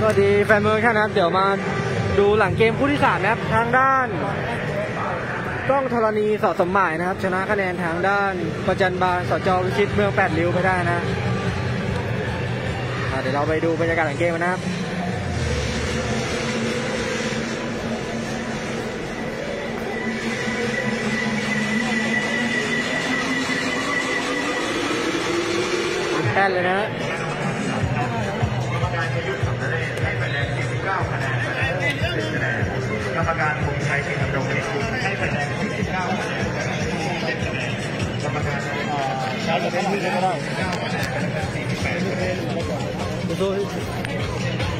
วัสดีแฟนมวยนะครับเดี๋ยวมาดูหลังเกมคู่ที่3นะครับทางด้านกล้องธรณีสอสมหมายนะครับชนะคะแนนทางด้านประจันบานสจ.วิชิตเมือง8ริ้วไปได้นะเดี๋ยวเราไปดูบรรยากาศหลังเกมนะครับแพ้เลยนะกรรมการผมใช้ที่ทำรงให้คุณให้คะแนน49คะแนนกรรมการใช้คะแนนที่ได้9คะแนน48คะแนน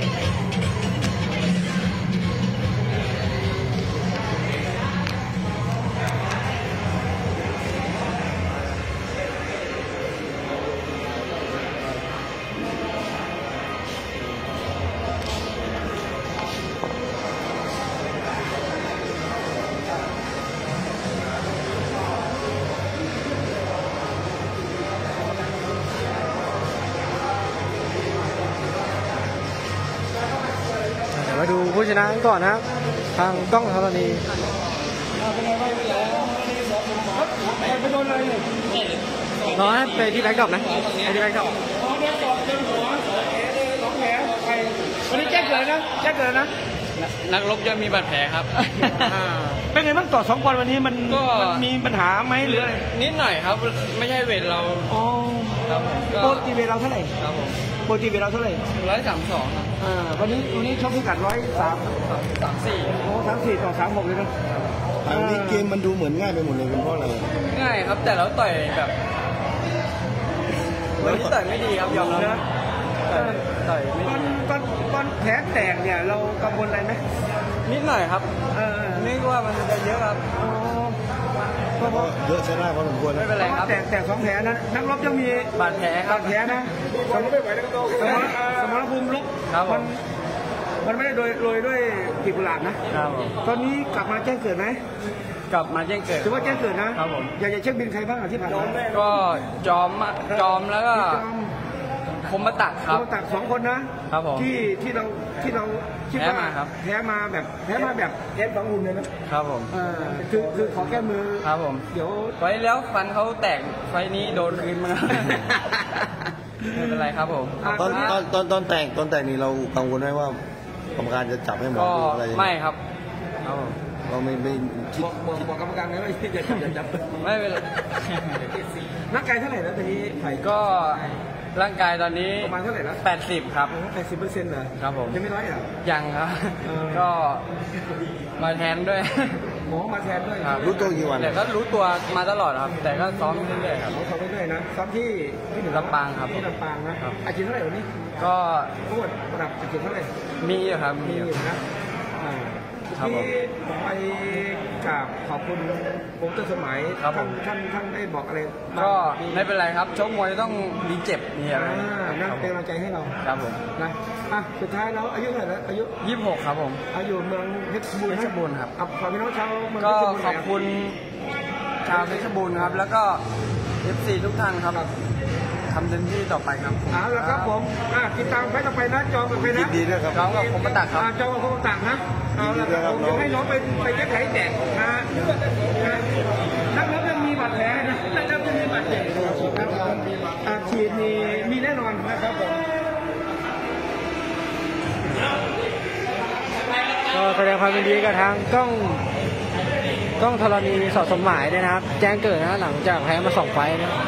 มาดูผู้ชนะก่อนนะครับทางกล้องธรณีน้อยไปที่แบ็คดรอปนะไปที่แบ็คดรอปวันนี้แจ้งเกิดนะนักรบยังมีบาดแผลครับเป็นไงบ้างต่อ2 วันวันนี้มันมีปัญหาไหมหรืออะไรนิดหน่อยครับไม่ใช่เวทเราครับโปรตีเวทเราเท่าไหร่ครับผมโปรตีเวทเราเท่าไหร่ 132ครับวันนี้ชกพิกัด 134 โอ้34 ต่อ 36เลยนะวันนี้เกมมันดูเหมือนง่ายไปหมดเลยเป็นเพราะอะไรง่ายครับแต่เราต่อยแบบวันนี้ต่อยไม่ดีครับยอมรับต่อยไม่ดีตอนแผลแตกเนี่ยเรากังวลอะไรไหมนิดหน่อยครับนึกว่ามันจะเยอะครับเยอะใช่ไหมพอสมควรไม่เป็นไรครับแตก2 แผลนะนักรบยังมีบาดแผลครับบาดแผลนะสมรไม่ไหวแล้วก็สมรภูมิลบมันไม่ได้โรยด้วยกลีบกุหลาบนะครับตอนนี้กลับมาแจ้งเกิดไหมกลับมาแจ้งเกิดถือว่าแจ้งเกิดนะครับผมอยากจะเช็คบินใครบ้างที่ผ่านมาก็จอมแล้วก็คมมาตักครับคมมาตัก2 คนนะครับผมที่เราคิดว่าแพ้มาแบบแพ้2 หุ่นเลยนะครับผมคือขอแก้มือครับผมเดี๋ยวไฟแล้วฟันเขาแตกไฟนี้โดนคืนมาไม่เป็นไรครับผมตอนแต่งนี่เรากังวลไหมว่ากรรมการจะจับให้หมดอะไรไม่ครับเราไม่คิดบอกกรรมการไงว่าอย่าจับไม่เป็นไรร่างกายเท่าไหร่แล้วตอนนี้ไผ่ก็ร่างกายตอนนี้ประมาณเท่าไหร่นะ 80ครับ 80%เหรอครับผมยังไม่ร้อยเหรอยังครับก็มาแทนด้วยหมอมาแทนด้วยรู้ตัวกี่วันแต่ก็รู้ตัวมาตลอดครับแต่ก็ซ้อมเรื่อยๆครับซ้อมเรื่อยๆนะซ้อมที่ลำปางครับที่ลำปางนะอาชีพเท่าไหร่วันนี้ก็ทั้งหมดระดับอาชีพเท่าไหร่มีอยู่ครับมีอยู่นะที่ไปกราบขอบคุณผมต้นสมัยท่านได้บอกอะไรก็ไม่เป็นไรครับชกมวยต้องมีเจ็บมีอะไรนะเป็นกำลังใจให้เราครับผมนะสุดท้ายแล้วอายุเท่าไหร่อายุ 26ครับผมอายุเมืองเพชรบูรณ์ครับขอบพี่น้องชาวเมืองก็ขอบคุณชาวเพชรบูรณ์ครับแล้วก็ FC ทุกท่านครับทำเต็มที่ต่อไปครับแล้วครับผมติดตามไปต่อไปนะจอกับไปนะดีด้วยครับจอกับคมตักครับจอกับคมตักนะผมจะให้น้องไปแก้ไขแตกนักรบยังมีบาดแผลนะนักรบยังมีบาดแผลฉีดมีแน่นอนนะครับผมก็แสดงความยินดีกับทางกล้องธรณีสอสมหมายด้วยนะครับแจ้งเกิดนะหลังจากแพ้มา2 ไฟล์นะ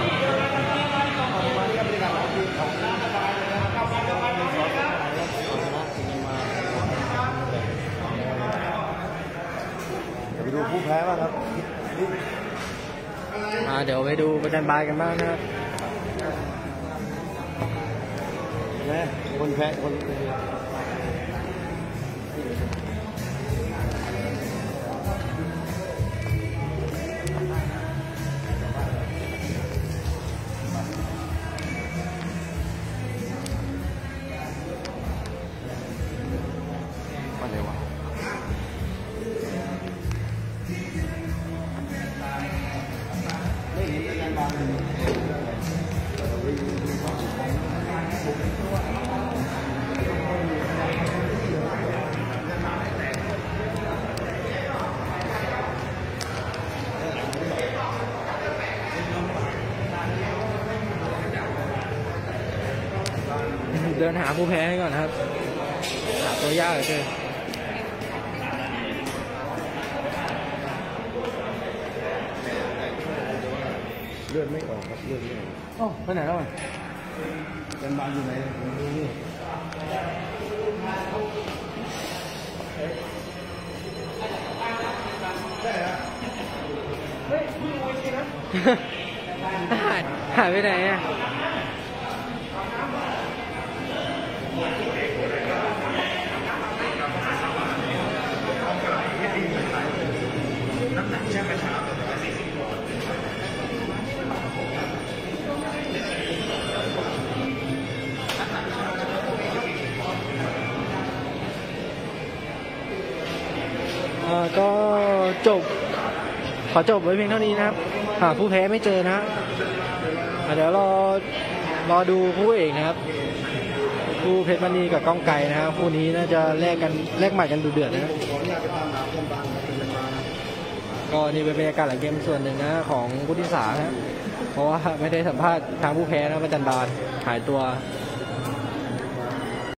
ไปดูผู้แพ้บ้างครับเดี๋ยวไปดูประจันบานกันบ้างนะครับคนแพ้คนอะไรวะเดินหาผู้แพ้ให้ก่อนนะครับหาตัวยากเหลือเกินเลือดไม่ออกครับเลือดไม่ออกอ๋อไปไหนแล้วเป็นบานอยู่ไหนดูนี่หายไปไหนอ่ะน้ำหนักช่างกระชับก็ขอจบไว้เพียงเท่านี้นะครับหาผู้แพ้ไม่เจอนะเดี๋ยวรอดูคู่เอกนะครับคู่เพชรมณีกับก้องไกรนะครับคู่นี้น่าจะแลกหมัดกันดูเดือดนะครับก็นี่เป็นบรรยากาศหลังเกมส่วนหนึ่งนะของผู้ที่สามนะเพราะว่าไม่ได้สัมภาษณ์ทางผู้แพ้นะประจันบานหายตัว